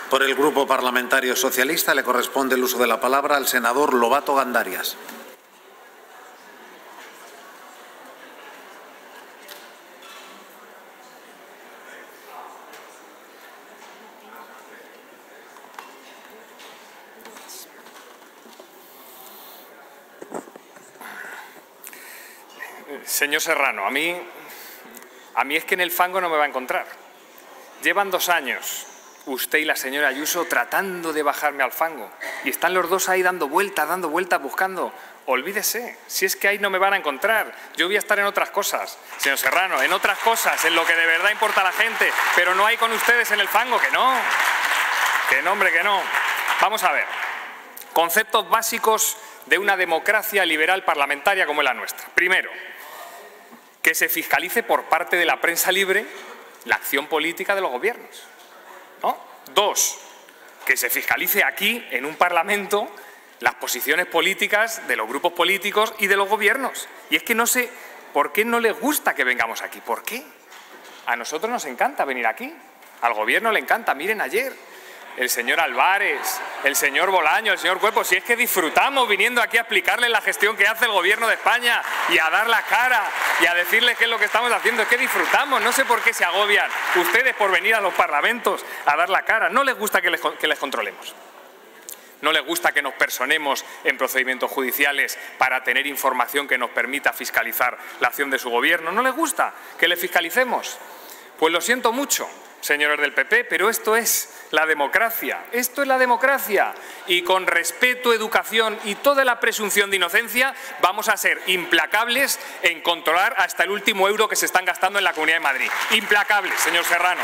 Por el Grupo Parlamentario Socialista le corresponde el uso de la palabra al senador Lobato Gandarias. Señor Serrano, a mí es que en el fango no me va a encontrar. Llevan 2 años usted y la señora Ayuso tratando de bajarme al fango y están los dos ahí dando vueltas, buscando. Olvídese, si es que ahí no me van a encontrar. Yo voy a estar en otras cosas, señor Serrano, en otras cosas, en lo que de verdad importa a la gente, pero no hay con ustedes en el fango, que no. Que no, hombre, que no. Vamos a ver. Conceptos básicos de una democracia liberal parlamentaria como es la nuestra. Primero, que se fiscalice por parte de la prensa libre la acción política de los gobiernos, ¿no? 2, que se fiscalice aquí, en un Parlamento, las posiciones políticas de los grupos políticos y de los gobiernos. Y es que no sé por qué no les gusta que vengamos aquí. ¿Por qué? A nosotros nos encanta venir aquí. Al Gobierno le encanta. Miren ayer, el señor Álvarez, el señor Bolaño, el señor Cuerpo, si es que disfrutamos viniendo aquí a explicarles la gestión que hace el Gobierno de España y a dar la cara y a decirles qué es lo que estamos haciendo. Es que disfrutamos, no sé por qué se agobian ustedes por venir a los parlamentos a dar la cara. No les gusta que les controlemos. No les gusta que nos personemos en procedimientos judiciales para tener información que nos permita fiscalizar la acción de su Gobierno. No les gusta que le fiscalicemos. Pues lo siento mucho, señores del PP, pero esto es la democracia. Esto es la democracia. Y con respeto, educación y toda la presunción de inocencia vamos a ser implacables en controlar hasta el último euro que se están gastando en la Comunidad de Madrid. Implacables, señor Serrano.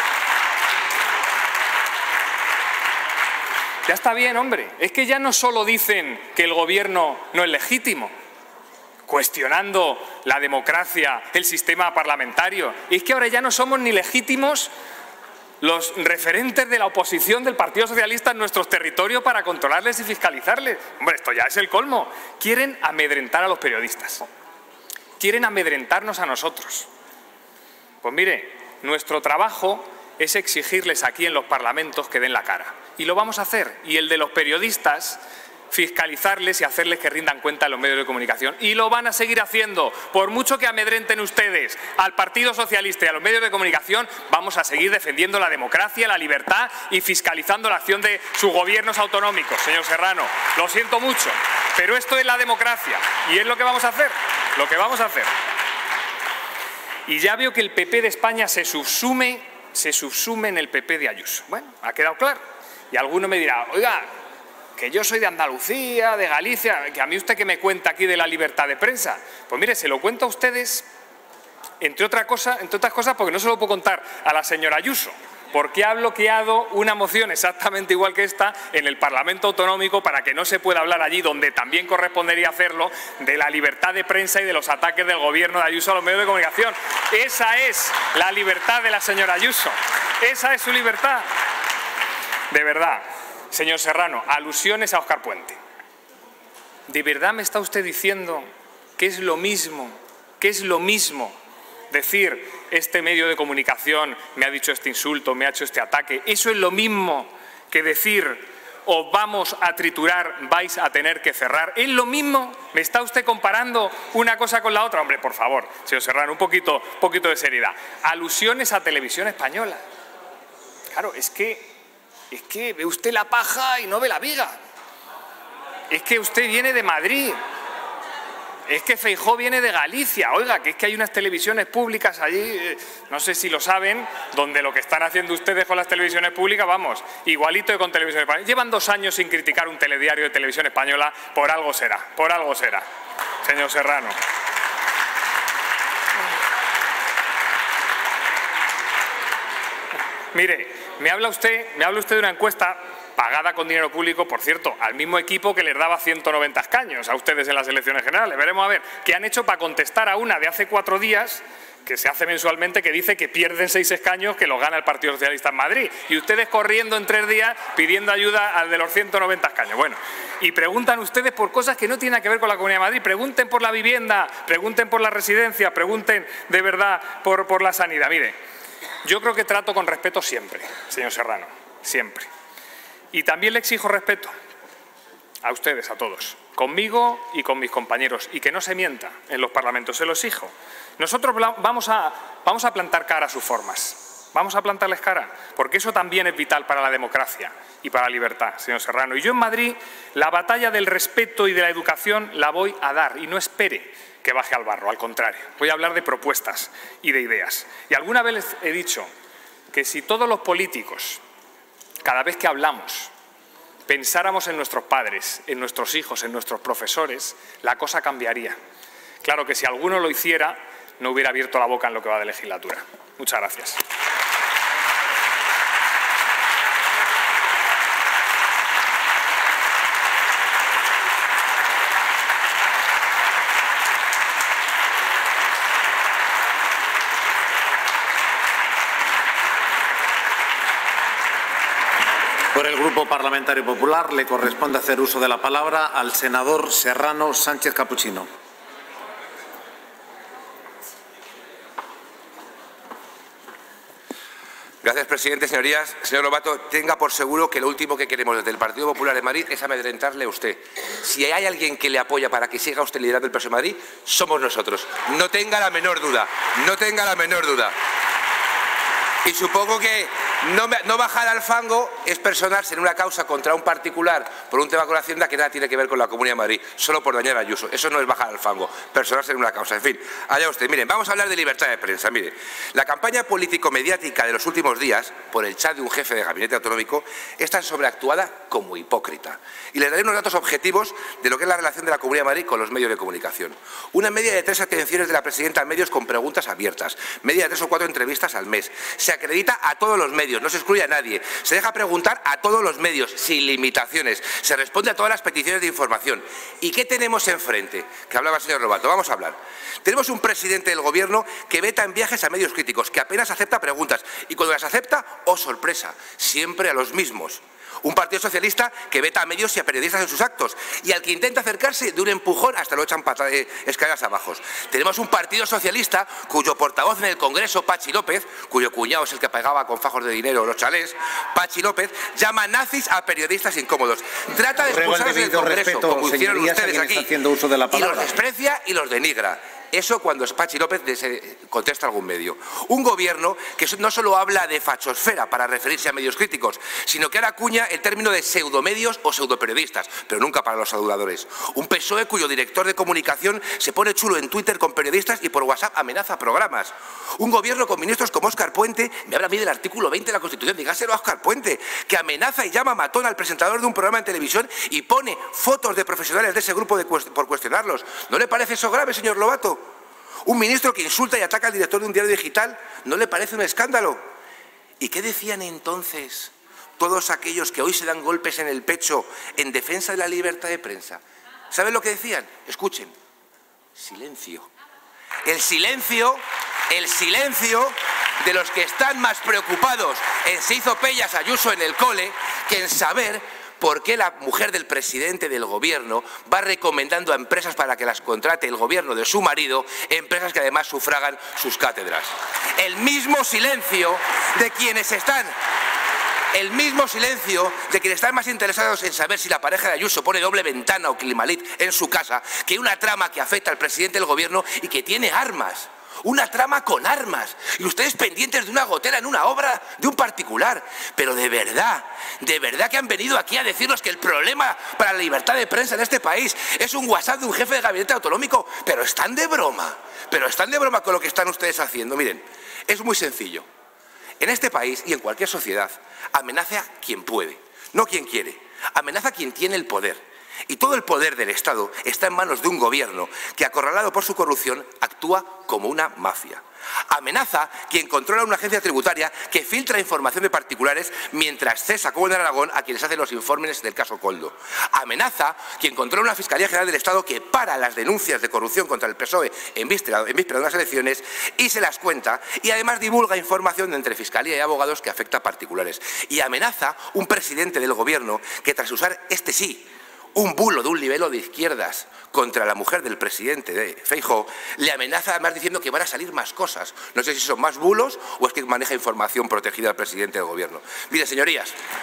Ya está bien, hombre. Es que ya no solo dicen que el Gobierno no es legítimo, cuestionando la democracia, el sistema parlamentario. Es que ahora ya no somos ni legítimos los referentes de la oposición del Partido Socialista en nuestros territorios para controlarles y fiscalizarles. Hombre, esto ya es el colmo. Quieren amedrentar a los periodistas. Quieren amedrentarnos a nosotros. Pues mire, nuestro trabajo es exigirles aquí en los parlamentos que den la cara. Y lo vamos a hacer. Y el de los periodistas, fiscalizarles y hacerles que rindan cuenta en los medios de comunicación. Y lo van a seguir haciendo. Por mucho que amedrenten ustedes al Partido Socialista y a los medios de comunicación, vamos a seguir defendiendo la democracia, la libertad y fiscalizando la acción de sus gobiernos autonómicos, señor Serrano. Lo siento mucho, pero esto es la democracia y es lo que vamos a hacer. Lo que vamos a hacer. Y ya veo que el PP de España se subsume en el PP de Ayuso. Bueno, ha quedado claro. Y alguno me dirá, oiga, que yo soy de Andalucía, de Galicia, que a mí usted que me cuenta aquí de la libertad de prensa. Pues mire, se lo cuento a ustedes, entre otras cosas, porque no se lo puedo contar a la señora Ayuso, porque ha bloqueado una moción exactamente igual que esta en el Parlamento Autonómico para que no se pueda hablar allí, donde también correspondería hacerlo, de la libertad de prensa y de los ataques del Gobierno de Ayuso a los medios de comunicación. Esa es la libertad de la señora Ayuso. Esa es su libertad. De verdad, señor Serrano, alusiones a Óscar Puente. ¿De verdad me está usted diciendo que es lo mismo decir este medio de comunicación me ha dicho este insulto, me ha hecho este ataque? Eso es lo mismo que decir os vamos a triturar, vais a tener que cerrar. ¿Es lo mismo? ¿Me está usted comparando una cosa con la otra? Hombre, por favor, señor Serrano, un poquito de seriedad. Alusiones a Televisión Española. Claro, es que ve usted la paja y no ve la viga. Es que usted viene de Madrid. Es que Feijóo viene de Galicia. Oiga, que es que hay unas televisiones públicas allí, no sé si lo saben, donde lo que están haciendo ustedes con las televisiones públicas, vamos, igualito que con Televisión Española. Llevan 2 años sin criticar un telediario de Televisión Española, por algo será, señor Serrano. Mire, me habla usted de una encuesta pagada con dinero público, por cierto, al mismo equipo que les daba 190 escaños a ustedes en las elecciones generales. Veremos a ver qué han hecho para contestar a una de hace 4 días, que se hace mensualmente, que dice que pierden 6 escaños que los gana el Partido Socialista en Madrid. Y ustedes corriendo en 3 días pidiendo ayuda al de los 190 escaños. Bueno, y preguntan ustedes por cosas que no tienen que ver con la Comunidad de Madrid. Pregunten por la vivienda, pregunten por la residencia, pregunten de verdad por la sanidad. Mire, yo creo que trato con respeto siempre, señor Serrano, siempre. Y también le exijo respeto a ustedes, a todos, conmigo y con mis compañeros, y que no se mienta en los parlamentos, se lo exijo. Nosotros vamos a plantar cara a sus formas, vamos a plantarles cara, porque eso también es vital para la democracia y para la libertad, señor Serrano. Y yo en Madrid la batalla del respeto y de la educación la voy a dar, y no espere que baje al barro, al contrario, voy a hablar de propuestas y de ideas. Y alguna vez les he dicho que si todos los políticos, cada vez que hablamos, pensáramos en nuestros padres, en nuestros hijos, en nuestros profesores, la cosa cambiaría. Claro que si alguno lo hiciera, no hubiera abierto la boca en lo que va de legislatura. Muchas gracias. Por el Grupo Parlamentario Popular le corresponde hacer uso de la palabra al senador Serrano Sánchez Capuchino. Gracias, presidente. Señorías, señor Lobato, tenga por seguro que lo último que queremos desde el Partido Popular de Madrid es amedrentarle a usted. Si hay alguien que le apoya para que siga usted liderando el PSOE de Madrid, somos nosotros. No tenga la menor duda. No tenga la menor duda. Y supongo que no bajar al fango es personarse en una causa contra un particular por un tema con la Hacienda que nada tiene que ver con la Comunidad de Madrid, solo por dañar a Ayuso. Eso no es bajar al fango, personarse en una causa. En fin, allá usted. Miren, vamos a hablar de libertad de prensa. Mire, la campaña político-mediática de los últimos días, por el chat de un jefe de gabinete autonómico, es tan sobreactuada como hipócrita. Y les daré unos datos objetivos de lo que es la relación de la Comunidad de Madrid con los medios de comunicación. Una media de 3 atenciones de la presidenta a medios con preguntas abiertas, media de 3 o 4 entrevistas al mes. Se acredita a todos los medios, no se excluye a nadie. Se deja preguntar a todos los medios, sin limitaciones. Se responde a todas las peticiones de información. ¿Y qué tenemos enfrente? Que hablaba el señor Lobato. Vamos a hablar. Tenemos un presidente del Gobierno que veta en viajes a medios críticos, que apenas acepta preguntas. Y cuando las acepta, ¡oh sorpresa!, siempre a los mismos. Un Partido Socialista que veta a medios y a periodistas en sus actos y al que intenta acercarse de un empujón hasta lo echan escaleras abajo. Tenemos un Partido Socialista cuyo portavoz en el Congreso, Patxi López, cuyo cuñado es el que pagaba con fajos de dinero los chalés, Patxi López, llama nazis a periodistas incómodos. Trata de expulsarlos del Congreso, como hicieron ustedes aquí, y los desprecia y los denigra. Eso cuando Patxi López contesta a algún medio. Un gobierno que no solo habla de fachosfera para referirse a medios críticos, sino que ahora acuña el término de pseudomedios o pseudoperiodistas, pero nunca para los aduladores. Un PSOE cuyo director de comunicación se pone chulo en Twitter con periodistas y por WhatsApp amenaza programas. Un gobierno con ministros como Óscar Puente, me habla a mí del artículo 20 de la Constitución, dígaselo a Óscar Puente, que amenaza y llama matón al presentador de un programa en televisión y pone fotos de profesionales de ese grupo por cuestionarlos. ¿No le parece eso grave, señor Lobato? Un ministro que insulta y ataca al director de un diario digital, ¿no le parece un escándalo? ¿Y qué decían entonces todos aquellos que hoy se dan golpes en el pecho en defensa de la libertad de prensa? ¿Saben lo que decían? Escuchen. Silencio. El silencio de los que están más preocupados en se hizo pellas Ayuso en el cole que en saber por qué la mujer del presidente del Gobierno va recomendando a empresas para que las contrate el Gobierno de su marido, empresas que además sufragan sus cátedras. El mismo silencio de quienes están más interesados en saber si la pareja de Ayuso pone doble ventana o Climalit en su casa que una trama que afecta al presidente del Gobierno y que tiene armas. Una trama con armas. Y ustedes pendientes de una gotera en una obra de un particular. Pero de verdad que han venido aquí a decirnos que el problema para la libertad de prensa en este país es un WhatsApp de un jefe de gabinete autonómico. Pero están de broma. Con lo que están ustedes haciendo. Miren, es muy sencillo. En este país y en cualquier sociedad, amenaza quien puede, no quien quiere. Amenaza quien tiene el poder. Y todo el poder del Estado está en manos de un gobierno que, acorralado por su corrupción, actúa como una mafia. Amenaza quien controla una agencia tributaria que filtra información de particulares mientras cesa, como en Aragón, a quienes hacen los informes del caso Koldo. Amenaza quien controla una Fiscalía General del Estado que para las denuncias de corrupción contra el PSOE en víspera de unas elecciones y se las cuenta y además divulga información entre Fiscalía y abogados que afecta a particulares. Y amenaza un presidente del Gobierno que tras usar un bulo de un libelo de izquierdas contra la mujer del presidente de Feijóo, le amenaza además diciendo que van a salir más cosas. No sé si son más bulos o es que maneja información protegida al presidente del Gobierno. Mire, señorías,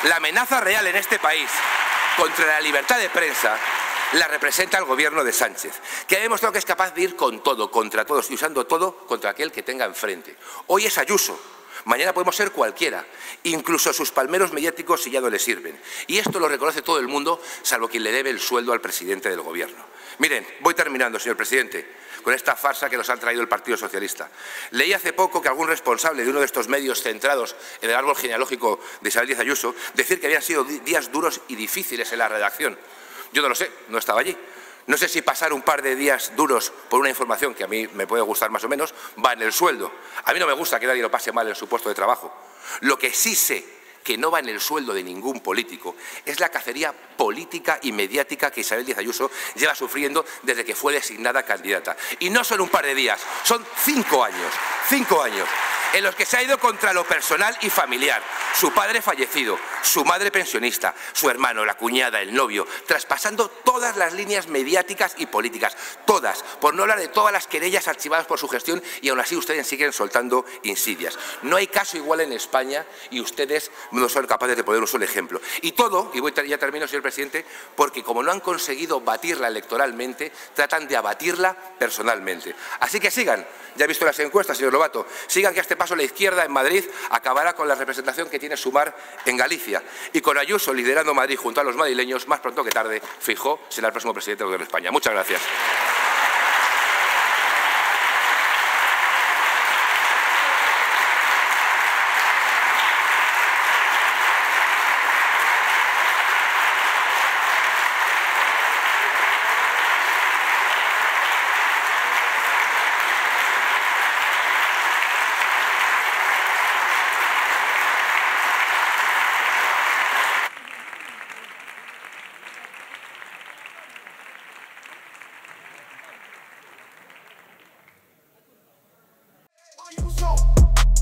La amenaza real en este país contra la libertad de prensa la representa el gobierno de Sánchez, que ha demostrado que es capaz de ir con todo, contra todos y usando todo contra aquel que tenga enfrente. Hoy es Ayuso, mañana podemos ser cualquiera, incluso sus palmeros mediáticos si ya no le sirven. Y esto lo reconoce todo el mundo, salvo quien le debe el sueldo al presidente del gobierno. Miren, voy terminando, señor presidente, con esta farsa que nos ha traído el Partido Socialista. Leí hace poco que algún responsable de uno de estos medios centrados en el árbol genealógico de Isabel Díaz Ayuso decir que habían sido días duros y difíciles en la redacción. Yo no lo sé, no estaba allí. No sé si pasar un par de días duros por una información que a mí me puede gustar más o menos va en el sueldo. A mí no me gusta que nadie lo pase mal en su puesto de trabajo. Lo que sí sé que no va en el sueldo de ningún político es la cacería política y mediática que Isabel Díaz Ayuso lleva sufriendo desde que fue designada candidata. Y no son un par de días, son 5 años, 5 años, en los que se ha ido contra lo personal y familiar. Su padre fallecido, su madre pensionista, su hermano, la cuñada, el novio, traspasando todas las líneas mediáticas y políticas, todas, por no hablar de todas las querellas archivadas por su gestión, y aún así ustedes siguen soltando insidias. No hay caso igual en España y ustedes no son capaces de poner un solo ejemplo. Y todo, y ya termino, señor presidente, porque como no han conseguido batirla electoralmente, tratan de abatirla personalmente. Así que sigan, ya he visto las encuestas, señor Lobato, sigan que a este paso la izquierda en Madrid acabará con la representación que tiene Sumar en Galicia. Y con Ayuso liderando Madrid junto a los madrileños, más pronto que tarde, Feijóo será el próximo presidente del Gobierno de España. Muchas gracias.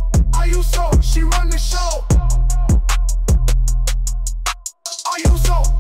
Ayuso, she run the show. Ayuso.